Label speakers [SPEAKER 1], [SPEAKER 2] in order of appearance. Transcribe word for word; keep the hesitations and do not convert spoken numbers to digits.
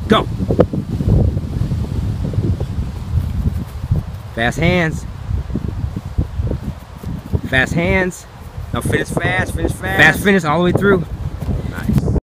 [SPEAKER 1] Go. Fast hands. Fast hands. Now finish fast, finish fast. Fast finish all the way through.